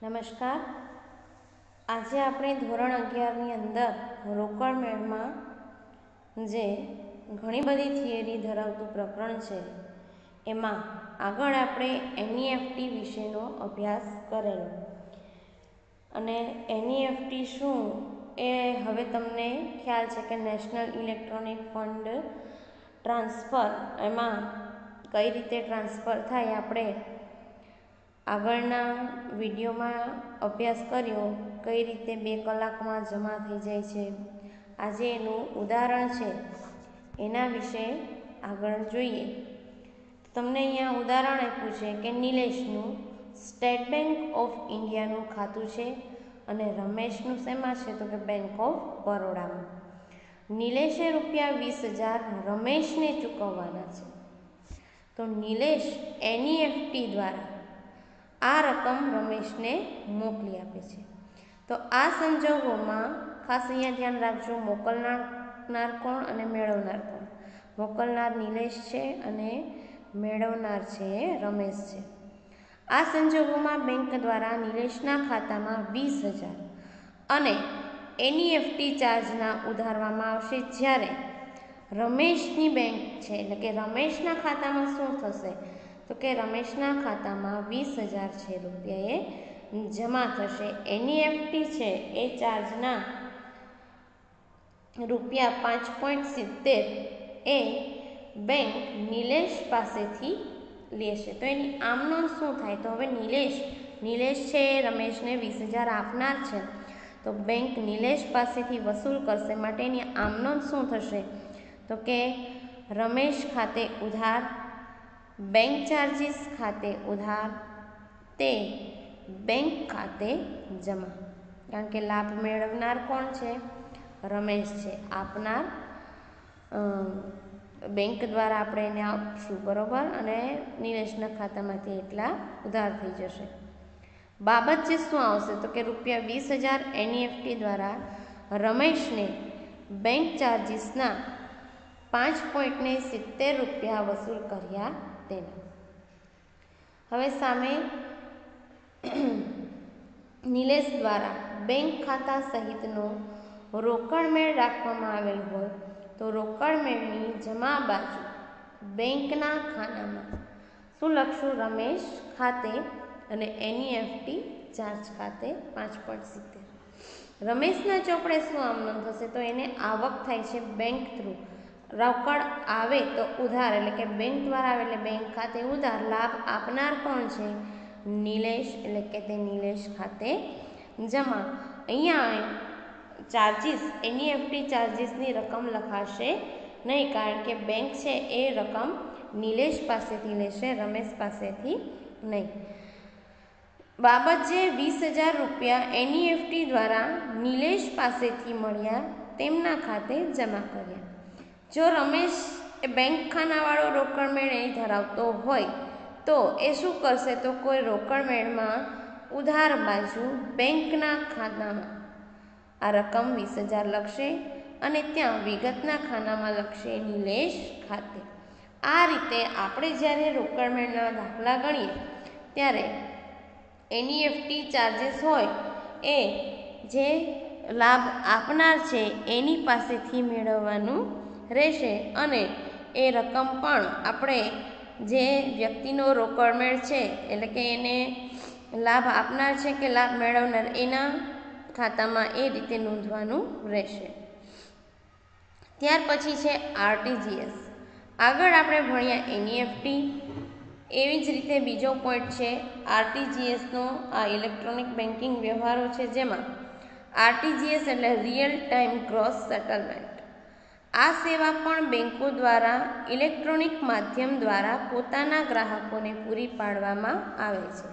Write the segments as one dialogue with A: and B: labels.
A: નમસ્કાર. આજે આપણે ધોરણ 11ની અંદર રોકડ મેળમાં જે ઘણી બધી થિયરી ધરાવતું પ્રકરણ છે એમાં આગળ આપણે એનઈએફટી વિશેનો અભ્યાસ કરેલો અને એનઈએફટી શું એ હવે તમને ખ્યાલ છે કે નેશનલ ઇલેક્ટ્રોનિક ફંડ ટ્રાન્સફર, એમાં કઈ રીતે ટ્રાન્સફર થાય આપણે આગળના વિડીયોમાં અભ્યાસ કર્યો, કઈ રીતે 2 કલાકમાં જમા થઈ જાય છે. આજે એનું ઉદાહરણ છે એના વિશે આગળ જોઈએ. તમને અહીંયા ઉદાહરણ આપ્યું છે કે નિલેશનું સ્ટેટ બેંક ઓફ ઇન્ડિયાનું ખાતું છે અને રમેશનું શેમાં છે તો કે બેંક ઓફ બરોડામાં. નિલેશે ₹20,000 રમેશને ચૂકવવાના છે, તો નિલેશ એનઈએફટી દ્વારા આ રકમ રમેશને મોકલી આપે છે. તો આ સંજોગોમાં ખાસ અહીંયા ધ્યાન રાખજો, મોકલનાર કોણ અને મેળવનાર કોણ. મોકલનાર નિલેશ છે અને મેળવનાર છે રમેશ છે. આ સંજોગોમાં બેંક દ્વારા નિલેશના ખાતામાં 20,000 અને એનઈએફટી ચાર્જના ઉધારવામાં આવશે, જ્યારે રમેશની બેંક છે એટલે કે રમેશના ખાતામાં શું થશે તો કે રમેશના ખાતામાં 20,000 છે રૂપિયા એ જમા થશે. એનઈએફટી છે એ ચાર્જના ₹5.70 એ બેંક નિલેશ પાસેથી લેશે. તો એની આમનોંધ શું થાય તો હવે નિલેશ છે એ રમેશને 20,000 આપનાર છે, તો બેંક નિલેશ પાસેથી વસૂલ કરશે. માટે એની આમનોંધ શું થશે તો કે રમેશ ખાતે ઉધાર, બેંક ચાર્જીસ ખાતે ઉધાર, તે બેંક ખાતે જમા. કારણ કે લાભ મેળવનાર કોણ છે? રમેશ છે. આપનાર બેંક દ્વારા આપણે એને આપશું, બરોબર, અને નિલેશના ખાતામાંથી એટલા ઉધાર થઈ જશે. બાબત જે શું આવશે તો કે ₹20,000 એનઈએફટી દ્વારા રમેશને બેંક ચાર્જીસના ₹5.70 વસૂલ કર્યા તેના. હવે સામે નિલેશ દ્વારા બેંક ખાતા સહિતનો રોકડ મેળ રાખવામાં આવેલ હોય તો રોકડ મેળની જમા બાજુ બેંકના ખાનામાં શું લખશું? રમેશ ખાતે અને એનઈએફટી ચાર્જ ખાતે 5.70. રમેશના ચોપડે શું આમનોંધ થશે તો એને આવક થાય છે બેંક થ્રુ. રોકડ આવે તો ઉધાર, એટલે કે બેંક દ્વારા આવે એટલે બેંક ખાતે ઉધાર. લાભ આપનાર કોણ છે? નિલેશ, એટલે કે તે નિલેશ ખાતે જમા. અહીંયા ચાર્જીસ, એનઈએફટી ચાર્જીસની રકમ લખાશે નહીં, કારણ કે બેંક છે એ રકમ નિલેશ પાસેથી લેશે, રમેશ પાસેથી નહીં. બાબત જે ₹20,000 એનઈએફટી દ્વારા નિલેશ પાસેથી મળ્યા તેમના ખાતે જમા કર્યા. જો રમેશ બેંક ખાનાવાળો રોકડ મેળ અહીં ધરાવતો હોય તો એ શું કરશે તો કોઈ રોકડ મેળમાં ઉધાર બાજુ બેંકના ખાતામાં આ રકમ 20,000 લખશે અને ત્યાં વિગતના ખાનામાં લખશે નિલેશ ખાતે. આ રીતે આપણે જ્યારે રોકડ મેળના દાખલા ગણીએ ત્યારે એનઈએફટી ચાર્જીસ હોય એ જે લાભ આપનાર છે એની પાસેથી મેળવવાનું રહેશે, અને એ રકમ પણ આપણે જે વ્યક્તિનો રોકડ મેળ છે એટલે કે એને લાભ આપનાર છે કે લાભ મેળવનાર એના ખાતામાં એ રીતે નોંધવાનું રહેશે. ત્યાર પછી છે આરટીજીએસ. આગળ આપણે ભણ્યા એનઈએફટી, એવી જ રીતે બીજો પોઈન્ટ છે આરટીજીએસનો. આ ઇલેક્ટ્રોનિક બેન્કિંગ વ્યવહારો છે જેમાં આરટીજીએસ એટલે રિયલ ટાઈમ ગ્રોસ સેટલમેન્ટ. આ સેવા પણ બેંકો દ્વારા ઇલેક્ટ્રોનિક માધ્યમ દ્વારા પોતાના ગ્રાહકોને પૂરી પાડવામાં આવે છે.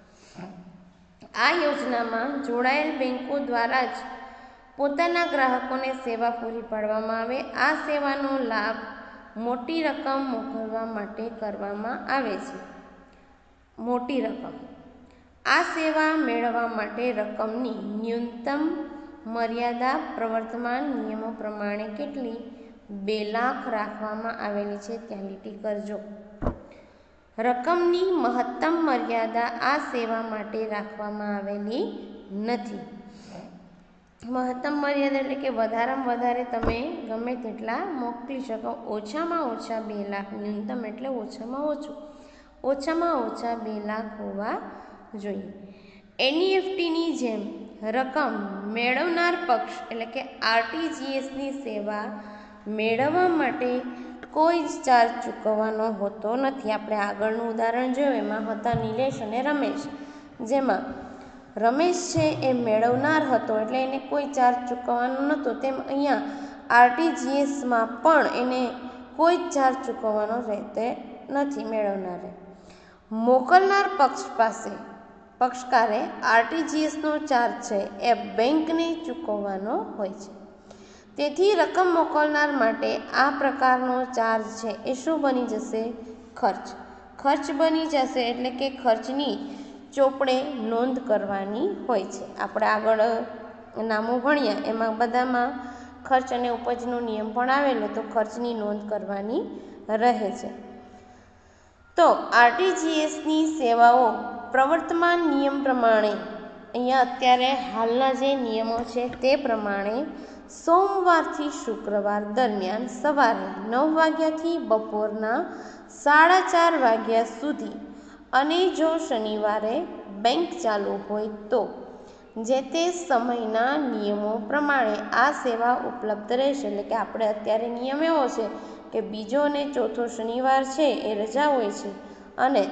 A: આ યોજનામાં જોડાયેલ બેંકો દ્વારા જ પોતાના ગ્રાહકોને સેવા પૂરી પાડવામાં આવે. આ સેવાનો લાભ મોટી રકમ મોકલવા માટે કરવામાં આવે છે. મોટી રકમ. આ સેવા મેળવવા માટે રકમની ન્યૂનતમ મર્યાદા પ્રવર્તમાન નિયમો પ્રમાણે કેટલી? 2 લાખ રાખવામાં આવેલી છે. ત્યાં લીટી કરજો. રકમની મહત્તમ મર્યાદા આ સેવા માટે રાખવામાં આવેલી નથી. મહત્તમ મર્યાદા એટલે કે વધારેમાં વધારે તમે ગમે તેટલા મોકલી શકો. ઓછામાં ઓછા 2 લાખ, ન્યૂનતમ એટલે ઓછામાં ઓછા 2 લાખ હોવા જોઈએ. એનઈએફટીની જેમ રકમ મેળવનાર પક્ષ એટલે કે આરટીજીએસની સેવા મેળવવા માટે કોઈ જ ચાર્જ ચૂકવવાનો હોતો નથી. આપણે આગળનું ઉદાહરણ જોયું એમાં હતા નિલેશ અને રમેશ, જેમાં રમેશ છે એ મેળવનાર હતો એટલે એને કોઈ ચાર્જ ચૂકવવાનો નહોતો. તેમ અહીંયા આરટીજીએસમાં પણ એને કોઈ જ ચાર્જ ચૂકવવાનો રહેતો નથી મેળવનારે. મોકલનાર પક્ષકારે આરટીજીએસનો ચાર્જ છે એ બેંકને ચૂકવવાનો હોય છે. તેથી રકમ મોકલનાર માટે આ પ્રકારનો ચાર્જ છે એ શું બની જશે? ખર્ચ બની જશે. એટલે કે ખર્ચની ચોપડે નોંધ કરવાની હોય છે. આપણે આગળ નામો ભણ્યા એમાં બધામાં ખર્ચ અને ઉપજનો નિયમ પણ આવેલો, તો ખર્ચની નોંધ કરવાની રહે છે. તો આરટીજીએસની સેવાઓ પ્રવર્તમાન નિયમ પ્રમાણે અહીંયા અત્યારે હાલના જે નિયમો છે તે પ્રમાણે સોમવારથી શુક્રવાર દરમિયાન સવારે 9 વાગ્યાથી બપોરના 4:30 વાગ્યા સુધી અને જો શનિવારે બેંક ચાલુ હોય તો જે તે સમયના નિયમો પ્રમાણે આ સેવા ઉપલબ્ધ રહેશે. એટલે કે આપણે અત્યારે નિયમ એવો છે કે બીજો અને ચોથો શનિવાર છે એ રજા હોય છે અને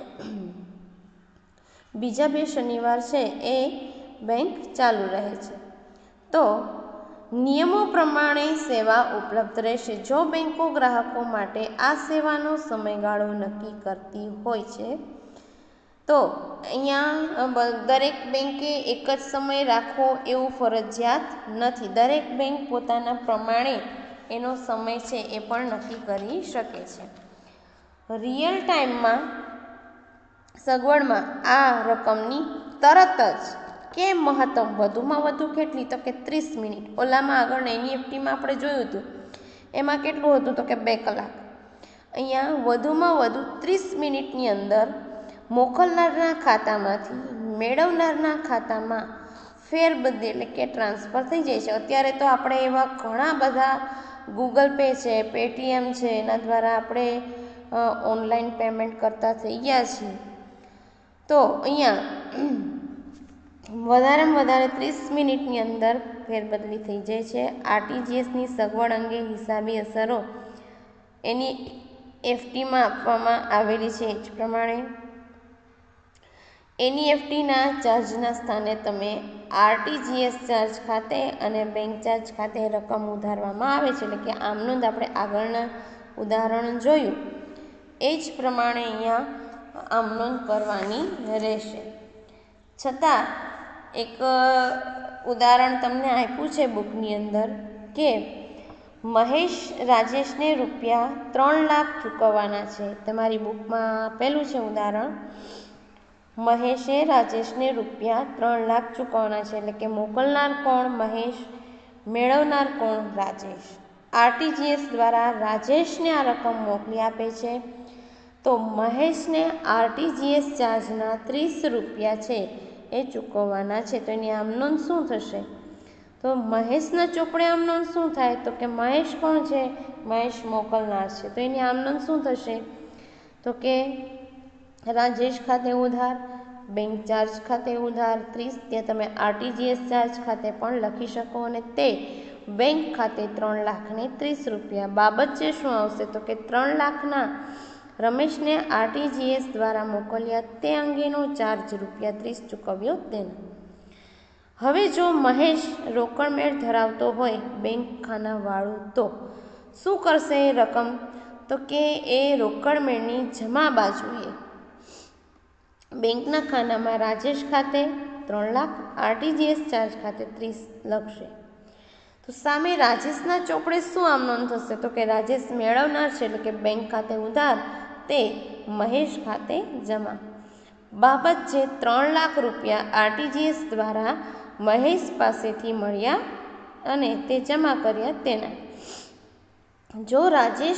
A: બીજા 2 શનિવાર છે એ બેંક ચાલુ રહે છે. તો નિયમો પ્રમાણે સેવા ઉપલબ્ધ રહેશે. જો બેંકો ગ્રાહકો માટે આ સેવાનો સમયગાળો નક્કી કરતી હોય છે તો અહીંયા દરેક બેંકે એક જ સમય રાખવો એવું ફરજિયાત નથી. દરેક બેંક પોતાના પ્રમાણે એનો સમય છે એ પણ નક્કી કરી શકે છે. રિયલ ટાઈમમાં સગવડમાં આ રકમની તરત જ કે મહત્તમ વધુમાં વધુ કેટલી? તો કે 30 મિનિટ. ઓલામાં આગળ એનઈએફટીમાં આપણે જોયું હતું એમાં કેટલું હતું? તો કે 2 કલાક. અહીંયા વધુમાં વધુ 30 મિનિટની અંદર મોકલનારના ખાતામાંથી મેળવનારના ખાતામાં ફેરબદલી એટલે કે ટ્રાન્સફર થઈ જાય છે. અત્યારે તો આપણે એવા ઘણા બધા ગૂગલ પે છે, પેટીએમ છે, એના દ્વારા આપણે ઓનલાઈન પેમેન્ટ કરતા થઈ ગયા છીએ. તો અહીંયા વધારેમાં વધારે 30 મિનિટની અંદર ફેરબદલી થઈ જાય છે. આરટીજીએસની સગવડ અંગે હિસાબી અસરો એનઈએફટીમાં આપવામાં આવેલી છે. એ જ પ્રમાણે એનઈએફટીના ચાર્જના સ્થાને તમે આરટીજીએસ ચાર્જ ખાતે અને બેંક ચાર્જ ખાતે રકમ ઉધારવામાં આવે છે. એટલે કે આમ નોંધ આપણે આગળના ઉદાહરણ જોયું એ જ પ્રમાણે અહીંયા આમ નોંધ કરવાની રહેશે. છતાં એક ઉદાહરણ તમને આપ્યું છે બુકની અંદર કે મહેશ રાજેશને ₹3 લાખ ચૂકવવાના છે. તમારી બુકમાં આપેલું છે ઉદાહરણ. મહેશે રાજેશને ₹3 લાખ ચૂકવવાના છે. એટલે કે મોકલનાર કોણ? મહેશ. મેળવનાર કોણ? રાજેશ. આરટીજીએસ દ્વારા રાજેશને આ રકમ મોકલી આપે છે તો મહેશને આરટીજીએસ ચાર્જના ₹30 છે એ ચૂકવવાના છે. તો એની આમ નોંધ શું થશે? તો મહેશના ચોપડે આમ નોંધ શું થાય? તો કે મહેશ કોણ છે? મહેશ મોકલનાર છે. તો એની આમ નોંધ શું થશે? તો કે રાજેશ ખાતે ઉધાર, બેંક ચાર્જ ખાતે ઉધાર 30, ત્યાં તમે આરટીજીએસ ચાર્જ ખાતે પણ લખી શકો અને તે બેંક ખાતે ₹3,30,000 બાબત જે શું આવશે? તો કે 3 લાખના રમેશને આરટીજીએસ દ્વારા મોકલ્યા તે અંગેનો ચાર્જ ₹30 ચૂકવ્યો તેને. હવે જો મહેશ રોકડ મેળ ધરાવતો હોય બેંક ખાનાવાળું તો શું કરશે એ રકમ? તો કે એ રોકડ મેળની જમા બાજુએ બેંકના ખાનામાં રાજેશ ખાતે 3 લાખ, આરટીજીએસ ચાર્જ ખાતે 30 લખશે. તો સામે રાજેશના ચોપડે શું આમ નોંધ થશે? તો કે રાજેશ મેળવનાર છે એટલે કે બેંક ખાતે ઉધાર, તે મહેશ ખાતે જમા. બાબત જે ₹3 લાખ આરટીજીએસ દ્વારા મહેશ પાસેથી મળ્યા અને તે જમા કર્યા તેના. જો રાજેશ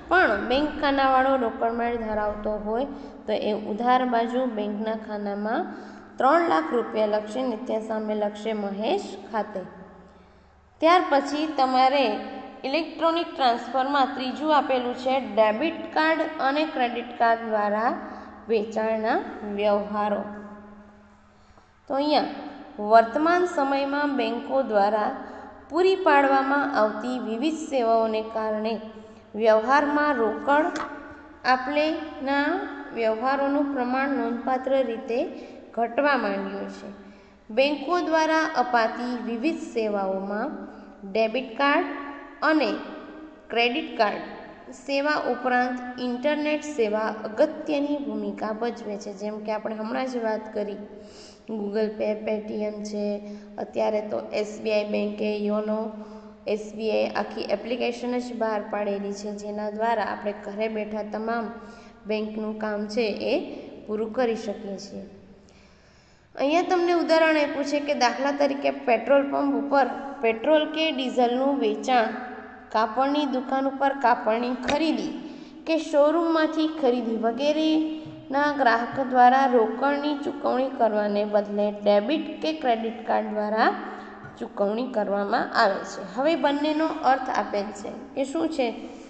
A: પણ બેંક ખાનાવાળો રોકડમેળ ધરાવતો હોય તો એ ઉધાર બાજુ બેંકના ખાનામાં 3 લાખ રૂપિયા લખશે ને ત્યાં સામે લખશે મહેશ ખાતે. ત્યાર પછી તમારે ઇલેક્ટ્રોનિક ટ્રાન્સફરમાં ત્રીજું આપેલું છે ડેબિટ કાર્ડ અને ક્રેડિટ કાર્ડ દ્વારા વેચાણના વ્યવહારો. તો અહીંયા વર્તમાન સમયમાં બેંકો દ્વારા પૂરી પાડવામાં આવતી વિવિધ સેવાઓને કારણે વ્યવહારમાં રોકડ આપલેના વ્યવહારોનું પ્રમાણ નોંધપાત્ર રીતે ઘટવા માંડ્યું છે. બેંકો દ્વારા અપાતી વિવિધ સેવાઓમાં ડેબિટ કાર્ડ અને ક્રેડિટ કાર્ડ સેવા ઉપરાંત ઇન્ટરનેટ સેવા અગત્યની ભૂમિકા ભજવે છે. જેમ કે આપણે હમણાં જ વાત કરી, ગૂગલ પે, પેટીએમ છે, અત્યારે તો SBI બેંકે યોનો SBI આખી એપ્લિકેશન જ બહાર પાડેલી છે, જેના દ્વારા આપણે ઘરે બેઠા તમામ બેંકનું કામ છે એ પૂરું કરી શકીએ છીએ. અહીંયા તમને ઉદાહરણ આપ્યું છે કે દાખલા તરીકે પેટ્રોલ પંપ ઉપર પેટ્રોલ કે ડીઝલનું વેચાણ, કાપડની દુકાન ઉપર કાપડની ખરીદી કે શોરૂમમાંથી ખરીદી વગેરેના ગ્રાહક દ્વારા રોકડની ચૂકવણી કરવાને બદલે ડેબિટ કે ક્રેડિટ કાર્ડ દ્વારા ચૂકવણી કરવામાં આવે છે. હવે બંનેનો અર્થ આપેલ છે કે શું છે?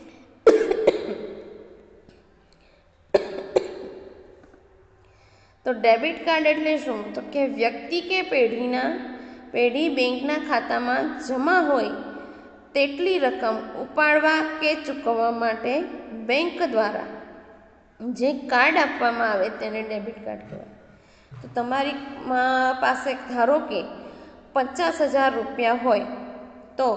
A: તો ડેબિટ કાર્ડ એટલે શું? તો કે વ્યક્તિ કે પેઢી બેંકના ખાતામાં જમા હોય તેટલી રકમ ઉપાડવા કે ચૂકવવા માટે બેંક દ્વારા જે કાર્ડ આપવામાં આવે તેને ડેબિટ કાર્ડ કહેવાય. તો તમારી પાસે ધારો કે 50,000 રૂપિયા હોય તો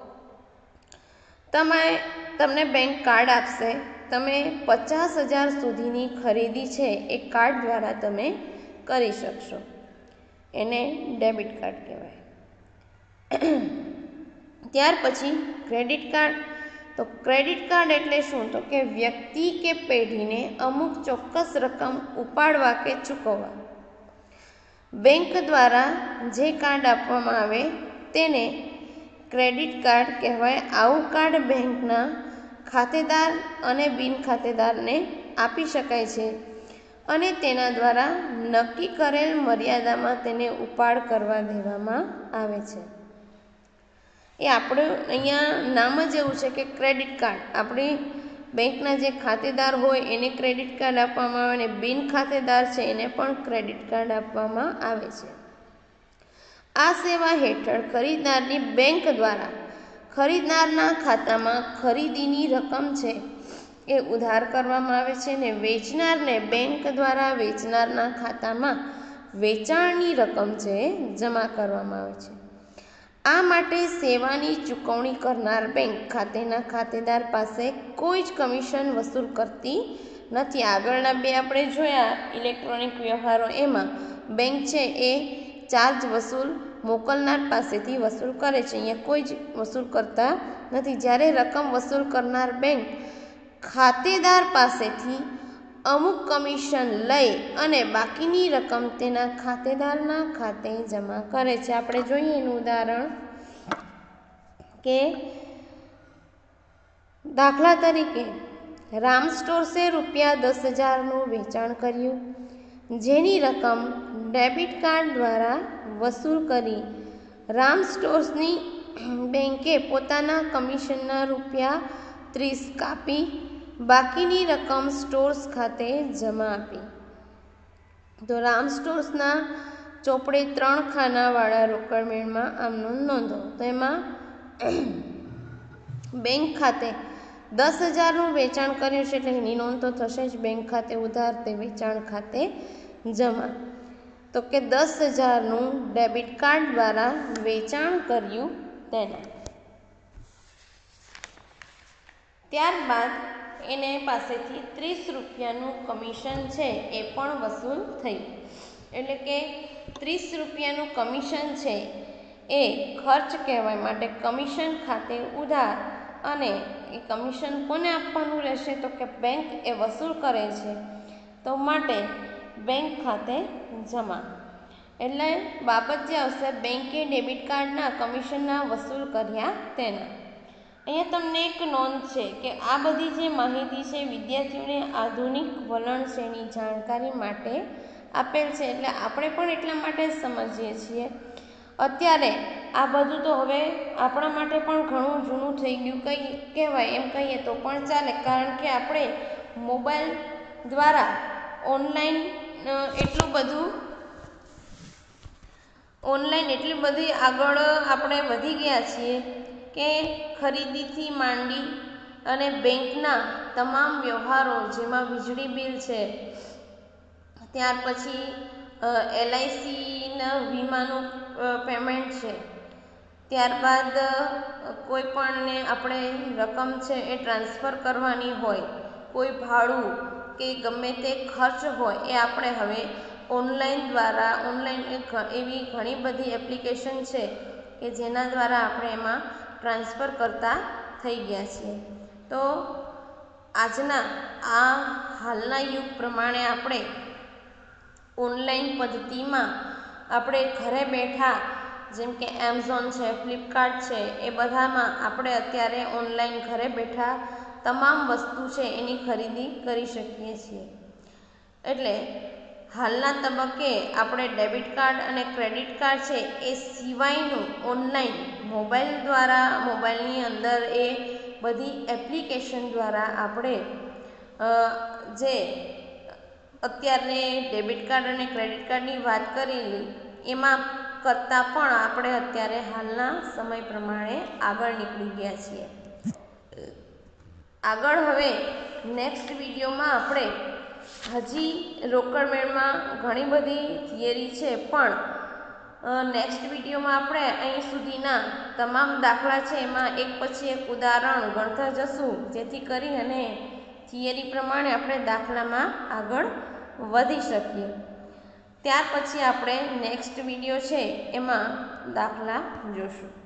A: તમને બેંક કાર્ડ આપશે. તમે 50,000 સુધીની ખરીદી છે એ કાર્ડ દ્વારા તમે કરી શકશો. એને ડેબિટ કાર્ડ કહેવાય. ત્યાર પછી ક્રેડિટ કાર્ડ. તો ક્રેડિટ કાર્ડ એટલે શું? તો કે વ્યક્તિ કે પેઢીને અમુક ચોક્કસ રકમ ઉપાડવા કે ચૂકવવા બેંક દ્વારા જે કાર્ડ આપવામાં આવે તેને ક્રેડિટ કાર્ડ કહેવાય. આવું કાર્ડ બેંકના ખાતેદાર અને બિન ખાતેદારને આપી શકાય છે અને તેના દ્વારા નક્કી કરેલ મર્યાદામાં તેને ઉપાડ કરવા દેવામાં આવે છે. એ આપણું અહીંયા નામ જ એવું છે કે ક્રેડિટ કાર્ડ. આપણી બેંકના જે ખાતેદાર હોય એને ક્રેડિટ કાર્ડ આપવામાં આવે અને બિન ખાતેદાર છે એને પણ ક્રેડિટ કાર્ડ આપવામાં આવે છે. આ સેવા હેઠળ ખરીદનારની બેંક દ્વારા ખરીદનારના ખાતામાં ખરીદીની રકમ છે એ ઉધાર કરવામાં આવે છે અને વેચનારને બેંક દ્વારા વેચનારના ખાતામાં વેચાણની રકમ છે જમા કરવામાં આવે છે. આ માટે સેવાની ચૂકવણી કરનાર બેંક ખાતેના ખાતેદાર પાસે કોઈ જ કમિશન વસૂલ કરતી નથી. આગળના બે આપણે જોયા ઇલેક્ટ્રોનિક વ્યવહારો, એમાં બેંક છે એ ચાર્જ વસૂલ મોકલનાર પાસેથી વસૂલ કરે છે. અહીંયા કોઈ જ વસૂલ કરતા નથી. જ્યારે રકમ વસૂલ કરનાર બેંક ખાતેદાર પાસેથી અમુક કમિશન લઈ અને બાકીની રકમ તેના ખાતેદારના ખાતે જમા કરે છે. આપણે જોઈએ એનું ઉદાહરણ કે દાખલા તરીકે રામ સ્ટોર્સે ₹10,000નું વેચાણ કર્યું, જેની રકમ ડેબિટ કાર્ડ દ્વારા વસૂલ કરી રામ સ્ટોર્સની બેંકે પોતાના કમિશનના ₹30 કાપી બાકીની રકમ સ્ટોર્સ ખાતે જમા આપી. તો રામ સ્ટોર્સના ચોપડે 3 ખાનાવાળા રોકડમેળમાં આમનું નોંધો. તો એમાં બેંક ખાતે 10,000નું વેચાણ કર્યું છે એટલે એની નોંધ તો થશે જ. બેંક ખાતે ઉધાર તે વેચાણ ખાતે જમા. તો કે 10,000નું ડેબિટ કાર્ડ દ્વારા વેચાણ કર્યું તેના. ત્યારબાદ એને પાસેથી ₹30નું કમિશન છે એ પણ વસૂલ થયું. એટલે કે ₹30નું કમિશન છે એ ખર્ચ કહેવાય. માટે કમિશન ખાતે ઉધાર અને એ કમિશન કોને આપવાનું રહેશે? તો કે બેંક એ વસૂલ કરે છે તો માટે બેંક ખાતે જમા. એટલે બાબત જે આવશે બેંકે ડેબિટ કાર્ડના કમિશનના વસૂલ કર્યા તેના. અહીંયા તમને એક નોંધ છે કે આ બધી જે માહિતી છે વિદ્યાર્થીઓને આધુનિક વલણ શ્રેણી જાણકારી માટે આપેલ છે, એટલે આપણે પણ એટલા માટે જ સમજીએ છીએ. અત્યારે આ બધું તો હવે આપણા માટે પણ ઘણું જૂનું થઈ ગયું કહેવાય એમ કહીએ તો પણ ચાલે, કારણ કે આપણે મોબાઈલ દ્વારા ઓનલાઈન એટલી બધી આગળ આપણે વધી ગયા છીએ કે ખરીદીથી માંડી અને બેંકના તમામ વ્યવહારો, જેમાં વીજળી બિલ છે, ત્યાર પછી LICના વીમાનું પેમેન્ટ છે, ત્યારબાદ કોઈ પણને આપણે રકમ છે એ ટ્રાન્સફર કરવાની હોય, કોઈ ભાડું કે ગમે તે ખર્ચ હોય એ આપણે હવે ઓનલાઈન એવી ઘણી બધી એપ્લિકેશન છે કે જેના દ્વારા આપણે એમાં ટ્રાન્સફર કરતા થઈ ગયા છીએ. તો આજના આ હાલના યુગ પ્રમાણે આપણે ઓનલાઈન પદ્ધતિમાં આપણે ઘરે બેઠા, જેમ કે એમેઝોન છે, ફ્લિપકાર્ટ છે, એ બધામાં આપણે અત્યારે ઓનલાઈન ઘરે બેઠા તમામ વસ્તુ છે એની ખરીદી કરી શકીએ છીએ. એટલે હાલના તબક્કે આપણે ડેબિટ કાર્ડ અને ક્રેડિટ કાર્ડ છે એ સિવાયનું ઓનલાઈન મોબાઈલની અંદર એ બધી એપ્લિકેશન દ્વારા આપણે જે અત્યારે ડેબિટ કાર્ડ અને ક્રેડિટ કાર્ડની વાત કરેલી એમાં કરતાં પણ આપણે અત્યારે હાલના સમય પ્રમાણે આગળ નીકળી ગયા છીએ. આગળ હવે નેક્સ્ટ વિડીયોમાં આપણે હજી રોકડ મેળમાં ઘણી બધી થિયરી છે, પણ નેક્સ્ટ વિડીયોમાં આપણે અહીં સુધીના તમામ દાખલા છે એમાં એક પછી એક ઉદાહરણ ગણતા જશું, જેથી કરી અને થિયરી પ્રમાણે આપણે દાખલામાં આગળ વધી શકીએ. ત્યાર પછી આપણે નેક્સ્ટ વિડીયો છે એમાં દાખલા જોશું.